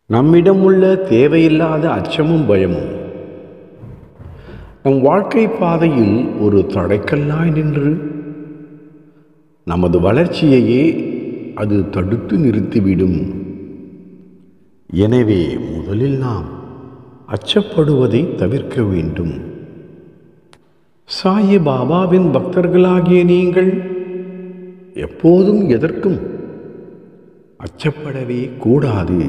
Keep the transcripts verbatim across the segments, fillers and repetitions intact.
நம்மிடம் உள்ள தேவையில்லாத அச்சமும் பயமும் நம் வாழ்க்கை பாதையில் ஒரு தடைக்கல்லாய் நின்று நமது வளர்ச்சியையே அது தடுத்து நிறுத்திவிடும். எனவே முதலில் நாம் அச்சப்படுவதை தவிர்க்க வேண்டும். சாயி பாபாவின் பக்தர்களாகிய நீங்கள் எப்போதும் எதற்கும் அச்சப்படவே கூடாது.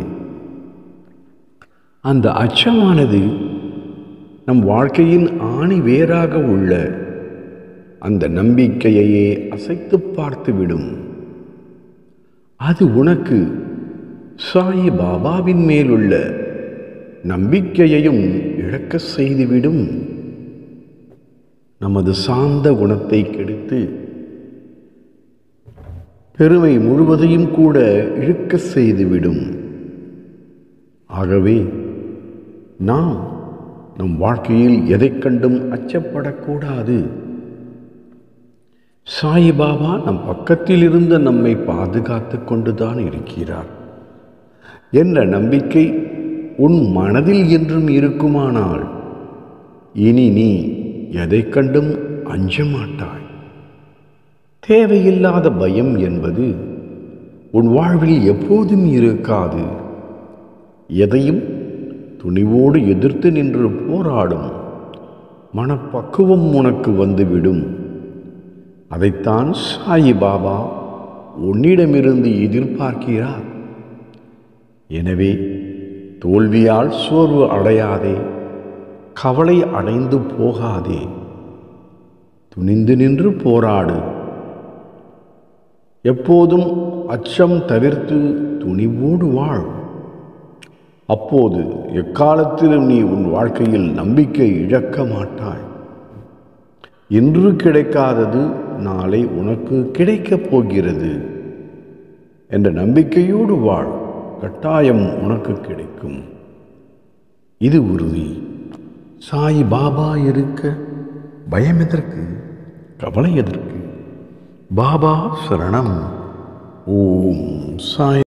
அந்த அச்சமானது நம் வாழ்க்கையின் ஆணி வேராக உள்ள அந்த நம்பிக்கையையே அசைத்து பார்த்துவிடும். அது உனக்கு சாயி பாபாவின் மேலுள்ள நம்பிக்கையையும் இழக்க செய்துவிடும். நமது சாந்த குணத்தை கெடுத்து பெருமை முழுவதையும் கூட இழுக்க செய்துவிடும். ஆகவே நாம் நம் வாழ்க்கையில் எதை கண்டும் அச்சப்படக்கூடாது. சாயிபாபா நம் பக்கத்தில் இருந்து நம்மை பாதுகாத்து கொண்டுதான் இருக்கிறார் என்ற நம்பிக்கை உன் மனதில் என்றும் இருக்குமானால் இனி நீ எதை கண்டும் அஞ்ச மாட்டாய். தேவையில்லாத பயம் என்பது உன் வாழ்வில் எப்போதும் இருக்காது. எதையும் துணிவோடு எதிர்த்து நின்று போராடும் மனப்பக்குவம் உனக்கு வந்துவிடும். அதைத்தான் சாயி பாபா உன்னிடமிருந்து எதிர்பார்க்கிறார். எனவே தோல்வியால் சோர்வு அடையாதே, கவலை அடைந்து போகாதே. துணிந்து நின்று போராடு. எப்போதும் அச்சம் தவிர்த்து துணிவோடு வாழ். அப்போது எக்காலத்திலும் நீ உன் வாழ்க்கையில் நம்பிக்கை இழக்க மாட்டாய். இன்று கிடைக்காதது நாளை உனக்கு கிடைக்கப் போகிறது என்ற நம்பிக்கையோடு வாழ். கட்டாயம் உனக்கு கிடைக்கும், இது உறுதி. சாயி பாபா இருக்க பயம் எதற்கு, கவலை எதற்கு? பாபா சரணம். ஓம் சாய்.